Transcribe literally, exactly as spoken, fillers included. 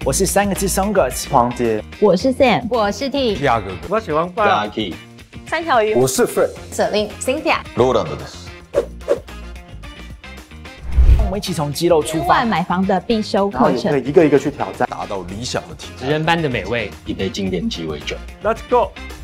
我是三个字松哥黄杰， 我是 Sam， 我是 T， 亚哥哥， 我喜欢爸 Lucky， 三条鱼， 我是 Fred， 舍令 Cynthia， ローランドです。 我们一起从肌肉出千发万买房的必修然后课程。 也可以一个一个去挑战。 达到理想的体态。 职人般的美味， 一杯经典鸡尾酒。 Let's go。